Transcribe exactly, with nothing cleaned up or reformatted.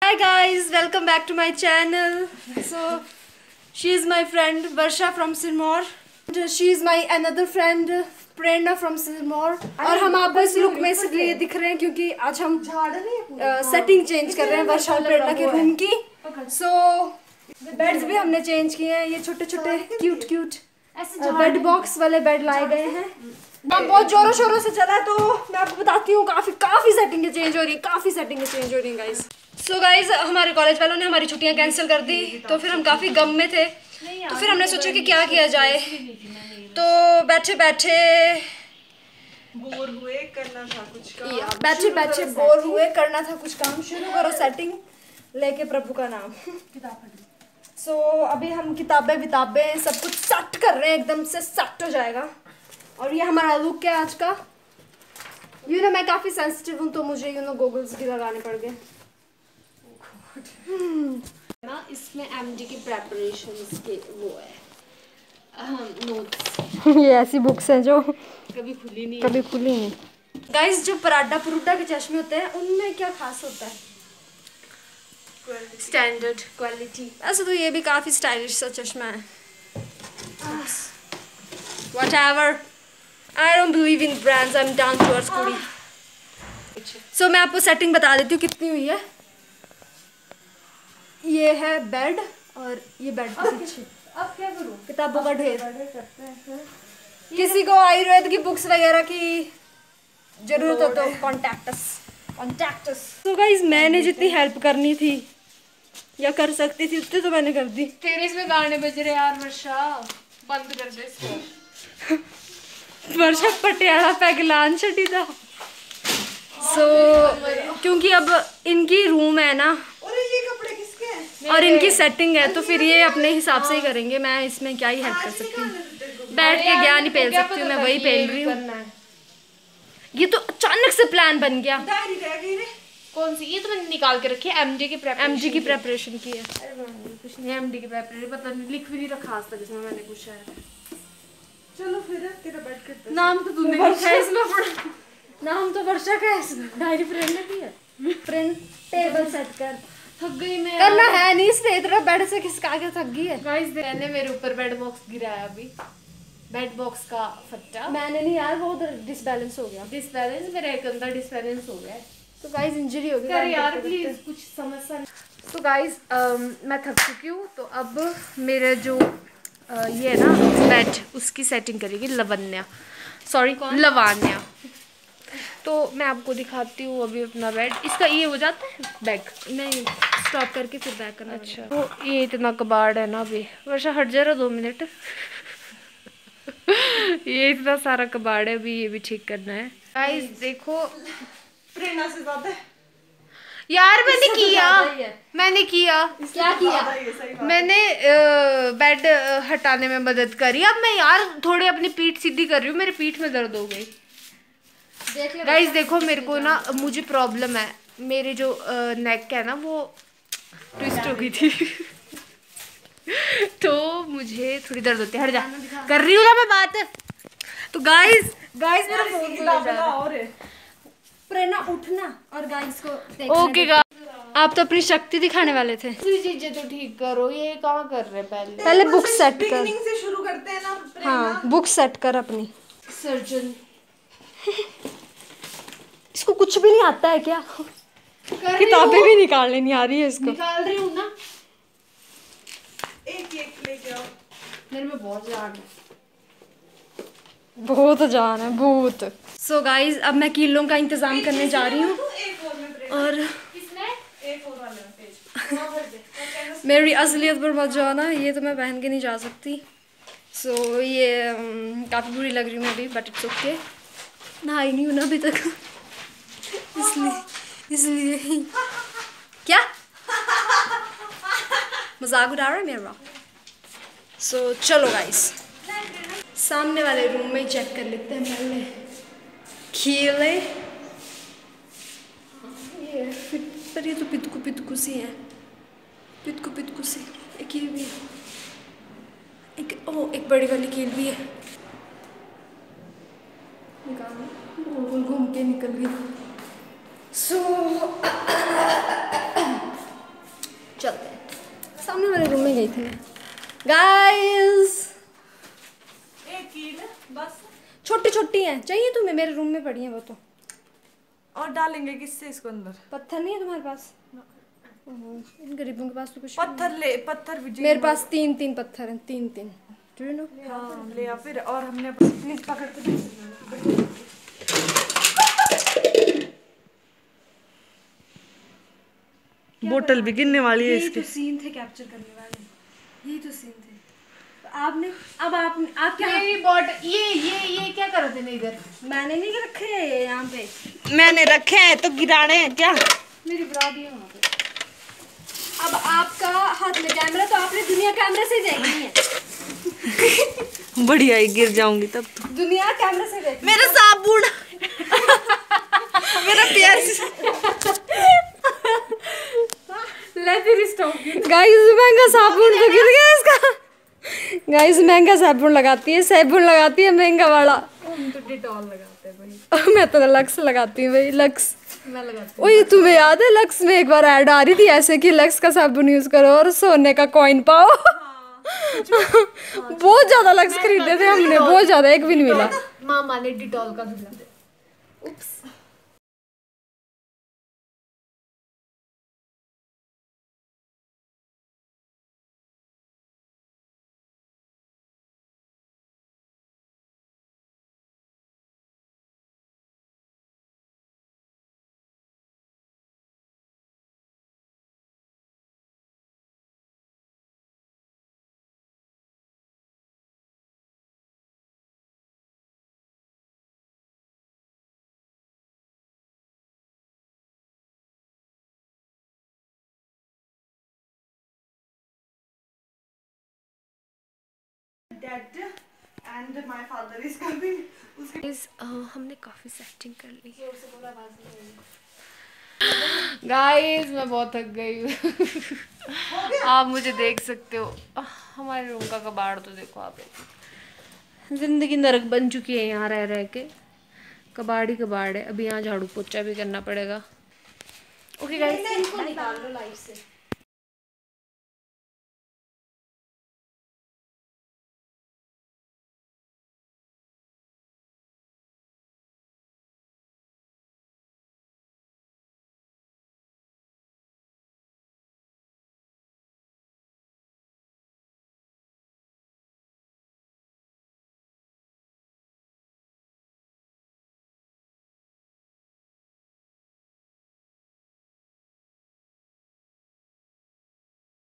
Hi guys, welcome back to my channel. So she is my friend Varsha from Sirmaur. She is my another friend Prerna from Sirmaur. और हम आपको इस look में इसलिए दिख रहे हैं क्योंकि आज हम सेटिंग चेंज कर रहे हैं वर्षा और प्रेरणा के रूम की. So बेड्स भी हमने चेंज किए हैं. ये छोटे छोटे क्यूट क्यूट बेड बॉक्स वाले बेड लाए गए हैं. हम बहुत जोरों शोरों से चला तो मैं आपको बताती हूँ काफी काफी सेटिंगें चेंज हो रही हैं. काफी सेटिंगें चेंज हो रही हैं गाइस. सो गाइस हमारे कॉलेज वालों ने हमारी छुट्टियां कैंसिल कर दी तो फिर हम काफी गम में थे. तो फिर हमने सोचा कि क्या किया जाए. तो बैठे बैठे बोर हुए करना था कुछ काम. बैठे बैठे बोर हुए करना था कुछ काम. शुरू करो सेटिंग लेके प्रभु का नाम. सो so, अभी हम किताबें विताबें सब कुछ सेट कर रहे हैं. एकदम से सेट हो जाएगा. और ये हमारा लुक है आज का. यू नो मैं काफ़ी सेंसिटिव हूँ तो मुझे यू नो गोगल्स भी लगाने पड़ गए ना. इसमें एमडी की प्रेपरेशंस के वो है नोट्स. ये ऐसी बुक्स हैं जो कभी खुली नहीं कभी खुली नहीं. गाइस जो पराडा परूडा के चश्मे होते हैं उनमें क्या खास होता है? Standard quality. ऐसे तो ये भी काफ़ी स्टाइलिश सा चश्मा है. Whatever. I don't believe in brands. I'm down to earth कुड़ी. So मैं आपको सेटिंग बता देती हूँ कितनी हुई है. ये है बेड और ये बेड के पीछे अब क्या करूँ? किताबों का ढेर. किसी को आयुर्वेद की बुक्स वगैरह की जरूरत हो तो कॉन्टैक्ट अस कॉन्टैक्ट अस. तो गाइस मैंने जितनी हेल्प करनी थी या कर सकती थी उतनी तो मैंने कर दी. तेरे इसमें गाने बज रहे यार वर्षा. बंद कर दे इसको. वर्षा पटियाला पैगलान छटी था. सो so, क्योंकि अब इनकी रूम है ना और ये कपड़े किसके हैं और इनकी सेटिंग है तो फिर ये अपने हिसाब से ही करेंगे. मैं इसमें क्या ही हेल्प कर सकती हूँ. बैठ के ज्ञान ही पेल सकती हूँ. मैं वही पेल रही हूँ. ये तो अचानक से प्लान बन गया. डायरी रह गई रे. कौन सी? ये तो मैंने निकाल के रखी है. एमडी की प्रेपरेशन. एमजी की प्रेपरेशन की है. अरे कुछ नहीं. एमडी की प्रेपरेशन पता नहीं लिख भी नहीं रखा आज तक इसमें मैंने कुछ है. चलो फिर तेरा बैठ के नाम तो तूने लिखा है इसमें. पढ़ा नाम तो वर्षा का है इसमें. डायरी प्रिंट की है. प्रिंट टेबल सेट कर. थक गई मैं. करना है नहीं इसलिए इतना बेड से खिसका के थक गई है. गाइस मैंने मेरे ऊपर बेड बॉक्स गिराया अभी. बेड बॉक्स का फट्टा. मैंने नहीं यार वो डिसबैलेंस हो गया. डिसबैलेंस मेरा एक अंदर डिसबैलेंस हो गया. तो गाइस इंजरी हो गई. कर यार प्लीज कुछ समस्या. तो गाइस मैं थक चुकी हूँ तो अब मेरे जो uh, ये है ना बेड उसकी सेटिंग करेगी लवन्या. सॉरी लवान्या. तो मैं आपको दिखाती हूँ अभी अपना बेड. इसका ये हो जाता है बैक. नहीं स्टॉप करके फिर बैक करना. अच्छा तो ये इतना कबाड़ है ना. अभी वर्षा हट जा रहा दो मिनट. ये इतना सारा कबाड़ है. अभी ये भी ठीक करना है. गाइस देखो प्रेरणा से ज्यादा यार मैंने किया. मैंने किया क्या किया? मैंने बेड हटाने में मदद करी. अब मैं यार थोड़ी अपनी पीठ सीधी कर रही हूँ. मेरे पीठ में दर्द हो गई. गाइस देखो मेरे को ना मुझे प्रॉब्लम है. मेरे जो नेक है ना वो ट्विस्ट हो गई थी. तो मुझे थोड़ी दर्द होती है. हट जा. कर रही हूँ ना मैं बात. तो गाइस गाइस मेरा फोन और प्रेरणा उठना और गाइस को देखना. ओके गाइस आप तो अपनी शक्ति दिखाने वाले थे. चीजें तो ठीक करो. ये कहाँ कर रहे पहले. पहले बुक सेट कर. बिगिनिंग से शुरू करते हैं ना. हाँ बुक सेट कर अपनी. सर्जन इसको कुछ भी नहीं आता है क्या? किताबें भी निकालने नहीं आ रही है इसको. निकाल रही हूँ ना. एक एक लेके आओ. मेरे में बहुत जान है. बहुत जान है बहुत. सो so गाइज अब मैं कीलों का इंतजाम करने जा रही हूँ. और मेरी असलियत पर मत जाना. ये तो मैं पहन के नहीं जा सकती. सो so, ये um, काफ़ी बुरी लग रही हूँ मैं अभी. But it's okay. नहाई नहीं हूँ ना अभी तक. इसलिए इसलिए क्या मजाक उड़ा रहा है मेरा. सो so, चलो गाइस सामने वाले रूम में चेक कर लेते हैं पहले. खीले ये पर ये तो पितकू पितकू सी है. पितकू पितकू सी. एक ये भी है. एक ओ एक बड़ी वाली कील भी है. निकाल गोल गोल घूम के निकल गई. सो चलते हैं। सामने वाले रूम में गई थी मैं। गाइस एक कील बस। छोटी छोटी हैं, चाहिए तुम्हें? मेरे रूम में पड़ी हैं वो तो। और डालेंगे किससे इसको अंदर? पत्थर नहीं है तुम्हारे पास? इन गरीबों के पास तो कुछ पत्थर ले, पत्थर भी मेरे पास तीन तीन पत्थर हैं, तीन तीन। Do you know? हाँ ले आ फिर। और हमने प्लीज पकड़ के बोतल भी गिरने वाली है यही इसके। तो सीन थे कैप्चर करने वाले, यही तो सीन थे। तो आपने अब आप आप क्या मेरी बॉट ये ये ये क्या कर रहे थे इधर? मैंने नहीं रखे हैं यहाँ पे, मैंने रखे हैं तो गिराने हैं क्या? मेरी बरात ये वहाँ पे। अब आपका हाथ में कैमरा तो आपने दुनिया कैमरे से देखनी है। बढ़िया ही गिर जाऊंगी तब तो। दुनिया कैमरे से देखनी। मेरा साबुन मेरा प्यार ले तेरी स्टॉप। गाइस महंगा साबुन तो गिर गया इसका। गाइस महंगा साबुन लगाती है, साबुन लगाती है महंगा वाला। हम तो डिटॉल लगाते हैं भाई। मैं तो लक्स लगाती हूँ भाई, लक्स। मैं लगाती ओए तुम्हें याद है लक्स में एक बार ऐड आ रही थी ऐसे कि लक्स का साबुन यूज करो और सोने का कॉइन पाओ। बहुत ज्यादा लक्स खरीदे थे हमने, बहुत ज्यादा, एक भी नहीं मिला। मामा ने डिटॉल का धुला दे। उप्स। Dad and my father is coming. Guys, हमने काफी सेटिंग कर ली। गाइस मैं बहुत थक गई हूँ। आप मुझे देख सकते हो। हमारे रूम का कबाड़ तो देखो आप। जिंदगी नरक बन चुकी है यहाँ रह रह के। कबाड़ ही कबाड़ है। अभी यहाँ झाड़ू पोछा भी करना पड़ेगा। ओके गाइस, इनको निकाल लो लाइफ से।